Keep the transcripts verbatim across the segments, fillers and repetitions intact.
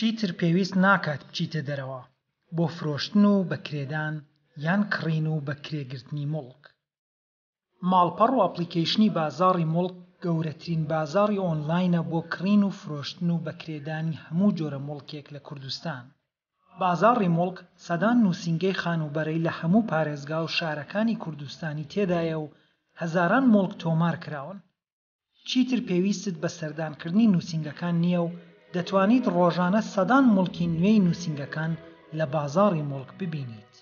چیتر پێویست ناکات بچیتە دەرەوە بۆ فرۆشتن و بەکرێدان یان کڕین و بەکرێگرتنی موڵک. ماڵپەڕ و ئەپلیکیشنی بازاڕی موڵک گەورەترین بازاڕی ئۆنلاینە بۆ کڕین و فرۆشتن و بەکرێدانی هەموو جۆرە موڵکێک لە کوردستان. بازاڕی موڵک سەدان نووسینگەی خانوبەرەی لە هەموو پارێزگا و شارەکانی کوردستانی تێدایە و هەزاران موڵک تۆمار کراون. چیتر پێویستت بە سەردانکردنی نووسینگەکان نییە و دەتوانیت ڕۆژانە سەدان موڵکی نوێی نووسینگەکان لە بازاڕی موڵک ببینیت.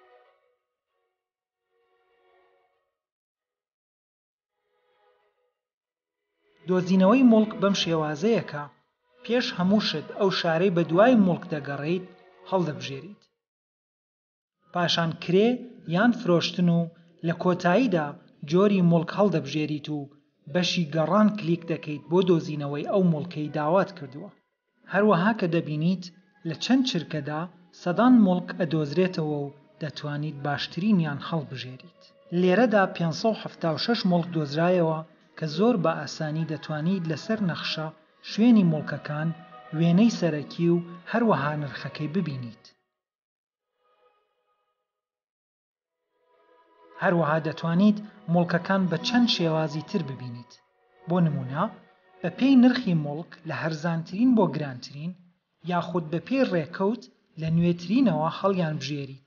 دۆزینەوەی موڵک بەم شێوازەیەکە پێش هەموو شت ئەو شارەی بە دوای موڵک دەگەڕێیت هەڵدەبژێریت. پاشان کرێ یان فرۆشتن و لە کۆتاییدا جۆری موڵک هەڵدەبژێریت و بەشی گەڕان کلیک دەکەیت بۆ دۆزینەوەی ئەو موڵکەی داوات کردووە. هەروەها کە دەبینیت لە چەند چرکەدا سەدان موڵک ئەدۆزرێتەوە و دەتوانیت باشترینیان هەڵبژێریت. لێرەدا پێنج سەد و هەفتاد و شەش موڵک دۆزرایەوە کە زۆر بە ئاسانی دەتوانیت لەسەر نەخشە شوێنی موڵکەکان، وێنەی سەرەکی و هەروەها نرخەکەی ببینیت. هەروەها دەتوانیت موڵکەکان بە چەند شێوازی تر ببینیت. بۆ نمونە بە پێی نرخی موڵک لە هەرزانترین بۆ گرانترین یاخود بە پێی ڕێکەوت لە نوێترینەوە هەڵیان بژێریت.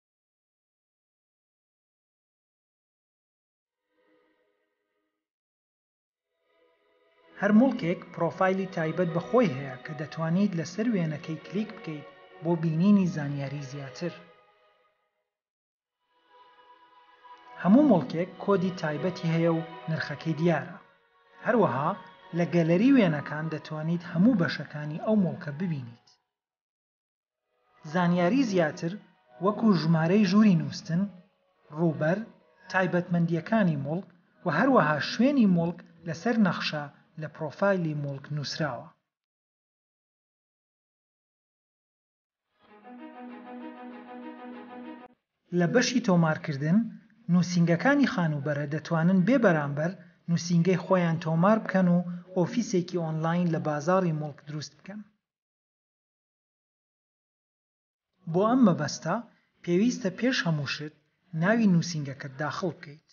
هەر موڵکێک پرۆفایلی تایبەت بە خۆی هەیە کە دەتوانیت لەسەر وێنەکەی کلیک بکەیت بۆ بینینی زانیاری زیاتر. هەموو موڵکێک کۆدی تایبەتی هەیە و نرخەکەی دیارە. هەروەها لە گەلەری وێنەکان دەتوانیت هەموو بەشەکانی ئەو موڵکە ببینیت. زانیاری زیاتر وەکو ژمارەی ژووری نووستن، ڕووبەر، تایبەتمەندیەکانی موڵک و هەروەها شوێنی موڵک لەسەر نەخشە لە پرۆفایلی موڵک نووسراوە. لە بەشی تۆمارکردن نووسینگەکانی خانوبەرە دەتوانن بێ بەرامبەر نووسینگەی خۆیان تۆمار بکەن و ئۆفیسێکی ئۆنلاین لە بازاڕی موڵک دروست بکەن. بۆ ئەم مەبەستە پێویستە پێش هەموو شت ناوی نووسینگەکەت داخڵ بکەیت.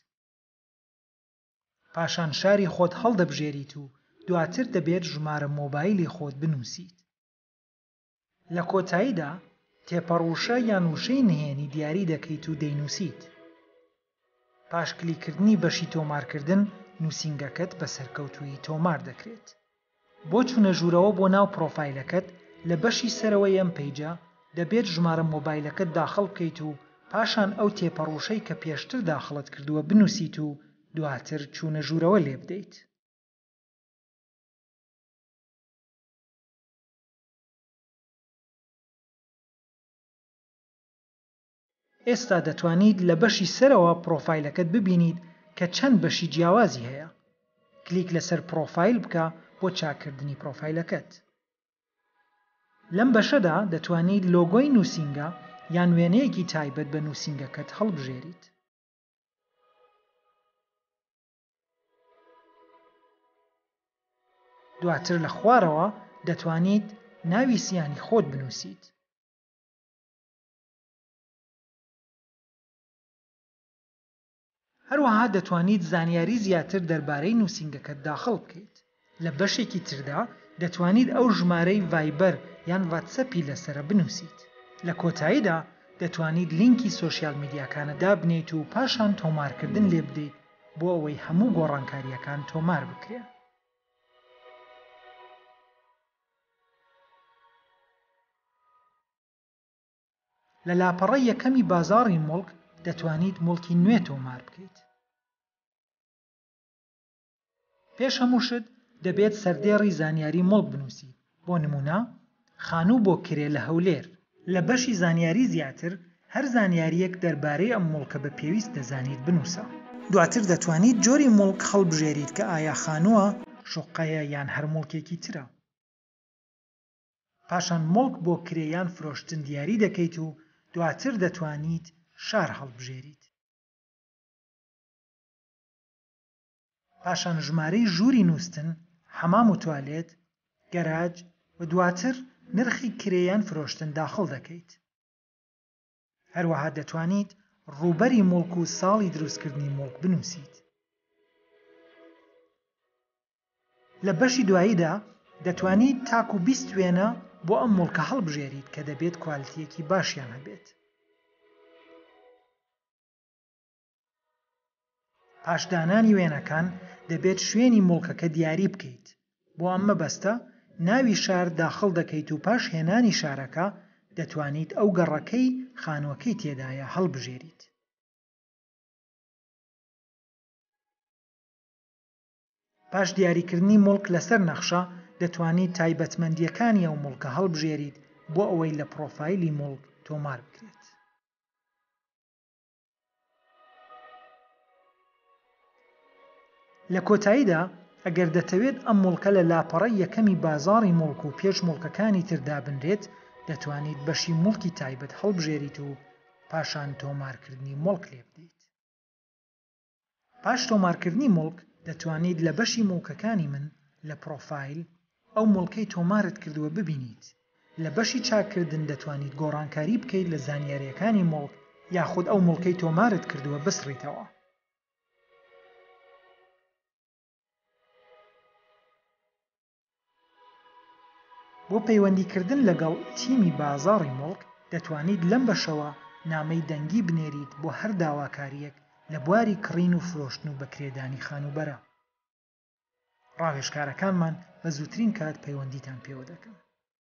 پاشان شاری خۆت هەڵدەبژێریت و دواتر دەبێت ژمارە مۆبایلی خۆت بنووسیت. لە کۆتاییدا تێپەڕوشە یان وشەی نهێنی دیاری دەکەیت و دەینووسیت. پاش کلیکردنی بەشی تۆمارکردن نووسینگەکەت بە سەرکەوتووی تۆمار دەکرێت. بۆ چوونە ژوورەوە بۆ ناو پرۆفایلەکەت لە بەشی سەرەوەی ئەم پەیجە دەبێت ژمارە مۆبایلەکەت داخڵ بکەیت و پاشان ئەو تێپەڕوشەی کە پێشتر داخڵت کردووە بنووسیت و دواتر چوونە ژوورەوە لێ بدەیت. ئێستا دەتوانیت لە بەشی سەرەوە پرۆفایلەکەت ببینیت کە چەند بەشی جیاوازی هەیە. کلیک لەسەر پرۆفایل بکە بۆ چاکردنی پرۆفایلەکەت. لەم بەشەدا دەتوانیت لۆگۆی نووسینگە یان وێنەیەکی تایبەت بە نووسینگەکەت هەڵبژێریت. دواتر لە خوارەوە دەتوانیت ناوی سیانی خۆت بنووسیت. هەروەها دەتوانیت زانیاری زیاتر دەربارەی نووسینگەکەت داخڵ بکەیت. لە بەشێکی تردا دەتوانیت ئەو ژمارەی ڤایبەر یان واتسەپی لەسرە بنووسیت. لە کۆتاییدا دەتوانیت لینکی سۆشیال میدیاکانە دابنێیت و پاشان تۆمارکردن لێ بدەیت بۆ ئەوەی هەموو گۆڕانکاریەکان تۆمار بکرێن. لە لاپەڕەی یەکەمی بازاڕی موڵک دەتوانیت موڵکی نوێ تۆمار بکەیت. پێش هەموو شت دەبێت سەردێڕی زانیاری موڵک بنووسیت. بۆ نمونە خانوو بۆ کرێ لە هەولێر. لە بەشی زانیاری زیاتر هەر زانیاریەک دەربارەی ئەم موڵکە بە پێویست دەزانیت بنووسە. دواتر دەتوانیت جۆری موڵک هەڵبژێریت کە ئایا خانووە، شوقەیە یان هەر موڵکێکی ترە. پاشان موڵک بۆ کرێ یان فرۆشتن دیاری دەکەیت و دواتر دەتوانیت شار هەڵبژێریت. پاشان ژمارەی ژووری نووستن، حەمام و توالێت، گەراج و دواتر نرخی کرێیان فرۆشتن داخڵ دەکەیت. هەروەها دەتوانیت ڕووبەری موڵک و ساڵی دروستکردنی موڵک بنووسیت. لە بەشی دواییدا دەتوانیت تاکو بیست وێنە بۆ ئەم موڵکە هەڵبژێریت کە دەبێت کوالیتیەکی باشیان هەبێت. پاشدانانی وێنەکان دەبێت شوێنی موڵکەکە دیاری بکەیت. بۆ ئەم مەبەستە ناوی شار داخڵ دەکەیت و پاش هێنانی شارەکە دەتوانیت ئەو گەڕەکەی خانووەکەی تێدایە هەڵبژێریت. پاش دیاریکردنی موڵک لەسەر نەخشە دەتوانیت تایبەتمەندیەکانی ئەو موڵکە هەڵبژێریت بۆ ئەوەی لە پرۆفایلی موڵک تۆمار بکرێت. لە کۆتاییدا ئەگەر دەتەوێت ئەم موڵکە لە لاپەڕەی یەکەمی بازاڕی موڵک و پێش موڵکەکانی تردا بنرێت دەتوانیت بەشی موڵکی تایبەت هەڵبژێریت و پاشان تۆمارکردنی موڵک لێ بدەیت. پاش تۆمارکردنی موڵک دەتوانیت لە بەشی موڵکەکانی من لە پرۆفایل ئەو موڵکەی تۆمارت کردووە ببینیت. لە بەشی چاکردن دەتوانیت گۆڕانکاری بکەیت لە زانیاریەکانی موڵک یاخود ئەو موڵکەی تۆمارت کردووە بسڕیتەوە. بۆ پەیوەندیکردن لەگەڵ تیمی بازاڕی موڵک دەتوانیت لەم بەشەوە نامەی دەنگی بنێریت بۆ هەر داواکاریەک لە بواری کڕین و فرۆشتن و بەکرێدانی خانوبەرە. ڕاوێژکارەکانمان بە زووترین کات پەیوەندیتان پێوە دەکەن.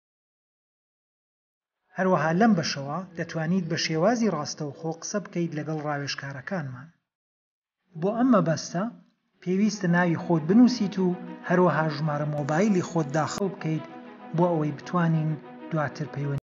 هەروەها لەم بەشەوە دەتوانیت بە شێوازی ڕاستەوخۆ قسە بکەیت لەگەڵ ڕاوێژکارەکانمان. بۆ ئەم مەبەستە پێویستە ناوی خۆت بنووسیت و هەروەها ژمارە مۆبایلی خۆت داخڵ بکەیت بۆ ئەوەی بتوانین دواتر پەیوەندی